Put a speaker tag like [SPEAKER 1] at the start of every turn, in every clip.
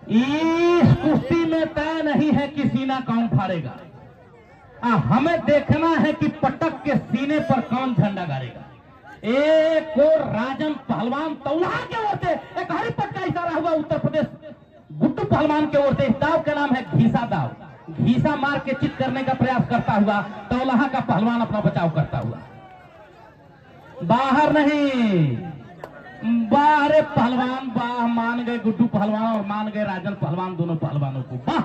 [SPEAKER 1] इस कुश्ती में तय नहीं है कि सीना कौन फाड़ेगा, हमें देखना है कि पटक के सीने पर कौन झंडा गाड़ेगा। एक और राजन पहलवान तौलहा के ओर से एक हरिपट का इशारा हुआ उत्तर प्रदेश गुड्डू पहलवान के ओर से। इस दाव का नाम है घीसा दाव। घीसा मार के चित करने का प्रयास करता हुआ तौलहा का पहलवान अपना बचाव करता हुआ। बाहर नहीं, बाहर पहलवान बाह मान गए गुड्डू पहलवान और मान गए राजन पहलवान, दोनों पहलवानों को वाह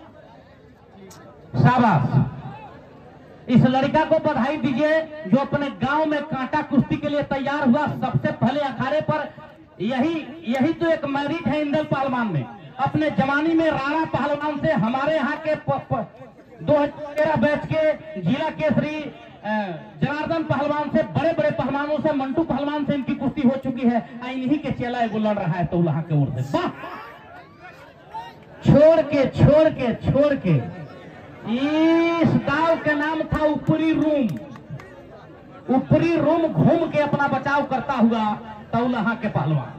[SPEAKER 1] शाबाश। इस लड़का को बधाई दीजिए जो अपने गांव में कांटा कुश्ती के लिए तैयार हुआ। सबसे पहले अखाड़े पर यही तो एक मैरिट है इंदल पहलवान में। अपने जवानी में राणा पहलवान से हमारे यहाँ के 2013 बैच के जिला केसरी जनार्दन पहलवान से, बड़े बड़े पहलवानों से, मंटू पहलवान से इनकी कुश्ती हो चुकी है। इन्हीं के चेला एगो लड़ रहा है तौलहा के ओर से। वाह छोड़ के इस दाव का नाम था ऊपरी रूम घूम के अपना बचाव करता हुआ तौलहा के पहलवान।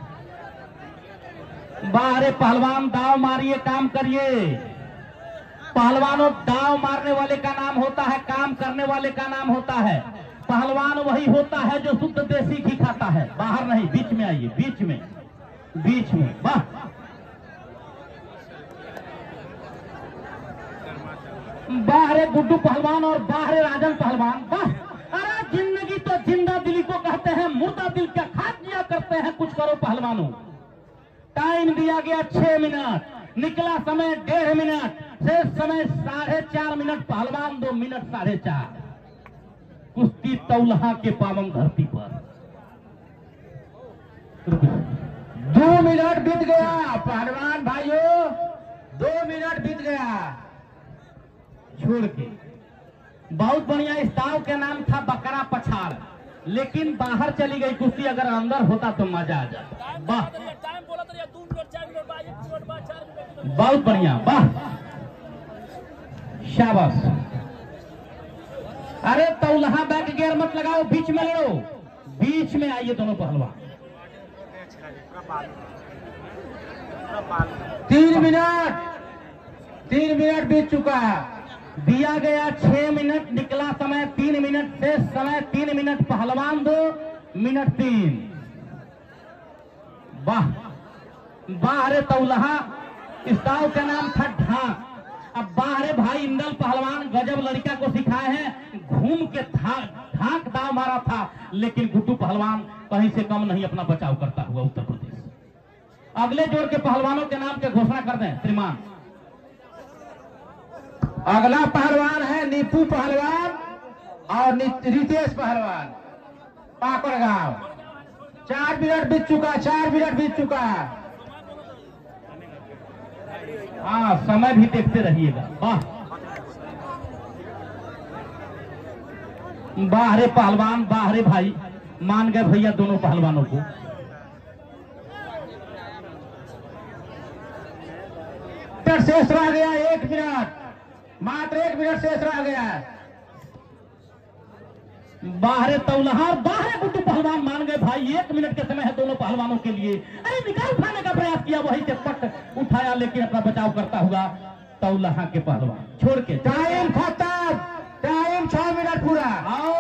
[SPEAKER 1] बाहरे पहलवान दाव मारिए, काम करिए। पहलवानों, दाव मारने वाले का नाम होता है, काम करने वाले का नाम होता है। पहलवान वही होता है जो शुद्ध देसी घी खाता है। बाहर नहीं, बीच में आइए, बीच में वाह। बाहरे गुड्डू पहलवान और बाहरे राजन पहलवान। वाह, अरे जिंदगी तो जिंदा दिली को कहते हैं, मुर्दा दिल क्या खाक दिया करते हैं। कुछ करो पहलवानों। टाइम दिया गया 6 मिनट, निकला समय 1.5 मिनट, शेष समय 4.5 मिनट। पहलवान 2 मिनट 4.5। कुश्ती तौलहा के पावन धरती पर
[SPEAKER 2] 2 मिनट बीत गया पहलवान भाइयों, 2 मिनट बीत गया।
[SPEAKER 1] छोड़ के बहुत बढ़िया। इस दाव के नाम था बकरा पछाड़, लेकिन बाहर चली गई कुश्ती। अगर अंदर होता तो मजा आ जाता। वाह, बहुत बढ़िया, वाह शाबाश। अरे तौलहा बैक गियर मत लगाओ, बीच में लड़ो। बीच में आइए दोनों पहलवान।
[SPEAKER 2] 3 मिनट बीत चुका है।
[SPEAKER 1] दिया गया 6 मिनट, निकला समय 3 मिनट, शेष समय 3 मिनट। पहलवान 2 मिनट 3। वाह, बाहरे तौलहा। इस दाव का नाम था ढाक। अब बाहरे भाई इंदल पहलवान गजब लड़का को सिखाए हैं। घूम के ढाक दाव मारा था, लेकिन गुड्डू पहलवान कहीं से कम नहीं अपना बचाव करता हुआ उत्तर प्रदेश। अगले जोड़ के पहलवानों के नाम के घोषणा कर दें श्रीमान।
[SPEAKER 2] अगला पहलवान है नीपू पहलवान और रितेश पहलवान, पाकड़ गांव। 4 मिनट बीत चुका है।
[SPEAKER 1] हाँ, समय भी देखते रहिएगा। वाह, बाहरे पहलवान, बाहरे भाई मान गए भैया दोनों पहलवानों को।
[SPEAKER 2] शेष रह गया 1 मिनट, मात्र 1 मिनट शेष रह गया है।
[SPEAKER 1] बाहरे तौलहा और बाहरे गुड्डू पहलवान मान गए भाई। 1 मिनट के समय है दोनों पहलवानों के लिए। अरे निकाल उठाने का प्रयास किया, वही से पट उठाया, लेकिन अपना बचाव करता हुआ तौलहा के पहलवान। छोड़ के
[SPEAKER 2] टाइम खत्म, टाइम 6 मिनट पूरा।